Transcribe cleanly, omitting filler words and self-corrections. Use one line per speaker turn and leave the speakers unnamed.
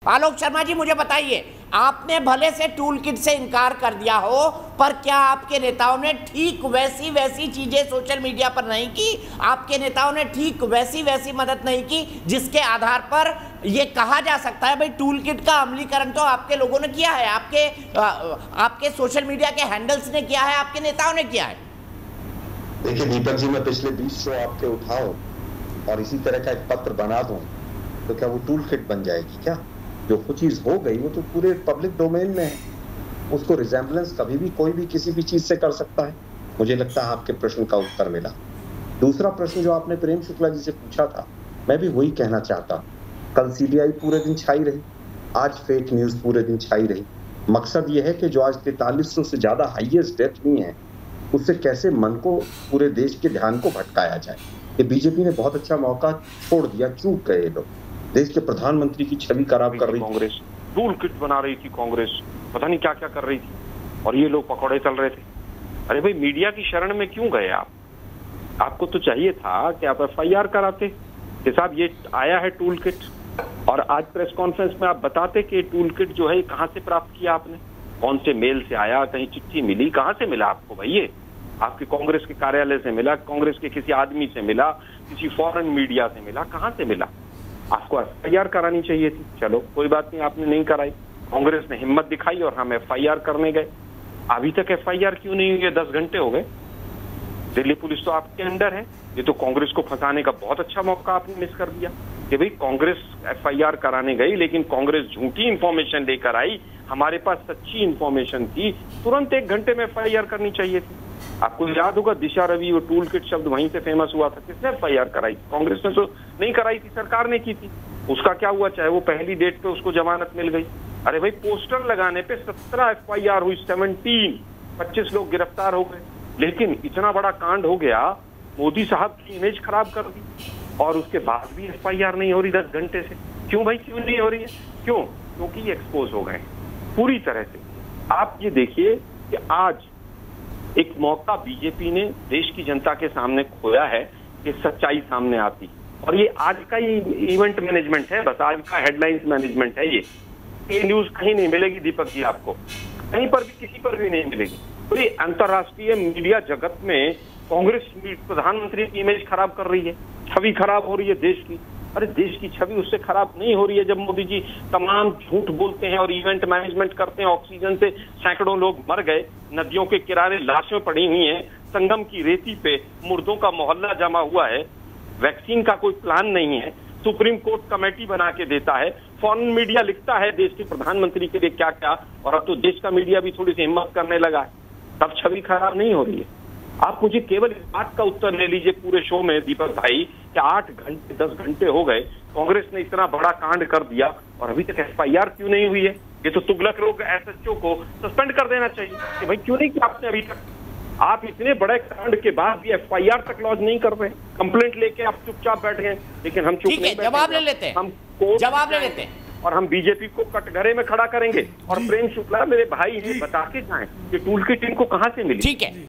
आलोक शर्मा जी मुझे बताइए, आपने भले से टूल किट से इनकार कर दिया हो, पर क्या आपके नेताओं ने ठीक वैसी चीजें सोशल मीडिया पर नहीं की? आपके नेताओं ने ठीक वैसी मदद नहीं की जिसके आधार पर यह कहा जा सकता है भाई टूल किट का अमलीकरण तो आपके लोगों ने किया है, आपके सोशल मीडिया के हैंडल्स ने किया है, आपके नेताओं ने किया है।
देखिए दीपक जी, मैं पिछले 20 शो आपके उठाऊं और इसी तरह का एक पत्र बना दूं तो क्या वो टूल किट बन जाएगी? क्या जो चीज हो गई वो तो पूरे पब्लिक डोमेन में है, उसको रिजेम्बलेंस कभी भी कोई भी किसी भी चीज से कर सकता है। मुझे लगता है आपके प्रश्न का उत्तर मिला। दूसरा प्रश्न जो आपने प्रेम शुक्ला जी से पूछा था, मैं भी वही कहना चाहता। कल सीबीआई पूरे दिन छाई रही, आज फेक न्यूज पूरे दिन छाई रही। मकसद ये है कि जो आज 4300 से ज्यादा हाईएस्ट डेथ हुई है, उससे कैसे मन को, पूरे देश के ध्यान को भटकाया जाए। ये बीजेपी ने बहुत अच्छा मौका छोड़ दिया, चूक गए लोग। देश के प्रधानमंत्री की छवि खराब कर रही
कांग्रेस, टूल किट बना रही थी कांग्रेस, पता नहीं क्या क्या कर रही थी, और ये लोग पकौड़े चल रहे थे। अरे भाई, मीडिया की शरण में क्यों गए आप? आपको तो चाहिए था कि आप FIR कराते कि साहब ये आया है टूल किट, और आज प्रेस कॉन्फ्रेंस में आप बताते कि टूल किट जो है कहां से प्राप्त किया आपने, कौन से मेल से आया, कहीं चिट्ठी मिली, कहां से मिला आपको भाई? ये आपके कांग्रेस के कार्यालय से मिला, कांग्रेस के किसी आदमी से मिला, किसी फॉरेन मीडिया से मिला, कहां से मिला? आपको FIR करानी चाहिए थी। चलो कोई बात नहीं, आपने नहीं कराई, कांग्रेस ने हिम्मत दिखाई और हम FIR करने गए। अभी तक FIR क्यों नहीं हुई है? 10 घंटे हो गए। दिल्ली पुलिस तो आपके अंडर है। ये तो कांग्रेस को फंसाने का बहुत अच्छा मौका आपने मिस कर दिया कि भाई कांग्रेस FIR कराने गई, लेकिन कांग्रेस झूठी इंफॉर्मेशन लेकर आई, हमारे पास सच्ची इंफॉर्मेशन थी, तुरंत 1 घंटे में FIR करनी चाहिए थी। आपको याद होगा दिशा रवि, वो टूल किट शब्द वहीं से फेमस हुआ था। किसने FIR कराई? कांग्रेस ने तो नहीं कराई थी, सरकार ने की थी। उसका क्या हुआ? चाहे वो पहली डेट पे उसको जमानत मिल गई। अरे भाई, पोस्टर लगाने पे 17 FIR हुई, 25 लोग गिरफ्तार हो गए। लेकिन इतना बड़ा कांड हो गया, मोदी साहब की इमेज खराब कर दी, और उसके बाद भी FIR नहीं हो रही 10 घंटे से। क्यों भाई, क्यों नहीं हो रही है? क्यों? क्योंकि एक्सपोज हो गए पूरी तरह से। आप ये देखिए कि आज एक मौका बीजेपी ने देश की जनता के सामने खोया है कि सच्चाई सामने आती, और ये आज का ही इवेंट मैनेजमेंट है, बस आज का हेडलाइंस मैनेजमेंट है। ये न्यूज कहीं नहीं मिलेगी दीपक जी, आपको कहीं पर भी, किसी पर भी नहीं मिलेगी। तो ये अंतरराष्ट्रीय मीडिया जगत में कांग्रेस प्रधानमंत्री की इमेज खराब कर रही है, छवि खराब हो रही है देश की। अरे देश की छवि उससे खराब नहीं हो रही है जब मोदी जी तमाम झूठ बोलते हैं और इवेंट मैनेजमेंट करते हैं। ऑक्सीजन से सैकड़ों लोग मर गए, नदियों के किनारे लाशें पड़ी हुई हैं, संगम की रेती पे मुर्दों का मोहल्ला जमा हुआ है, वैक्सीन का कोई प्लान नहीं है, सुप्रीम कोर्ट कमेटी बना के देता है, फॉरेन मीडिया लिखता है देश के प्रधानमंत्री के लिए क्या क्या, और अब तो देश का मीडिया भी थोड़ी सी हिम्मत करने लगा है, तब छवि खराब नहीं हो रही है। आप मुझे केवल इस बात का उत्तर ले लीजिए पूरे शो में दीपक भाई कि 8 घंटे 10 घंटे हो गए, कांग्रेस ने इतना बड़ा कांड कर दिया और अभी तक FIR क्यों नहीं हुई है? ये तो तुगलक लोग SHO को सस्पेंड कर देना चाहिए कि भाई क्यों नहीं किया आपने अभी तक? आप इतने बड़े कांड के बाद भी FIR तक लॉन्च नहीं कर रहे, कंप्लेंट लेके आप चुपचाप बैठ गए। लेकिन हम चुप नहीं,
जवाब ले लेते हैं,
हम जवाब
ले लेते हैं
और हम बीजेपी को कटघरे में खड़ा करेंगे। और प्रेम शुक्ला मेरे भाई हैं, बता के जाएं कि टूल किट इनको कहां से मिली।
ठीक है।